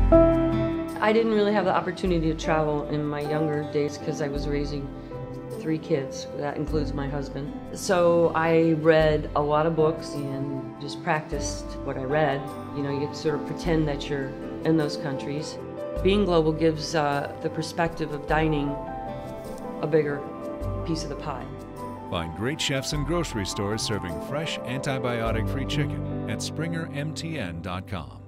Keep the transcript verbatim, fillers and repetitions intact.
I didn't really have the opportunity to travel in my younger days because I was raising three kids. That includes my husband. So I read a lot of books and just practiced what I read. You know, you sort of pretend that you're in those countries. Being global gives uh, the perspective of dining a bigger piece of the pie. Find great chefs and grocery stores serving fresh, antibiotic-free chicken at springer m t n dot com.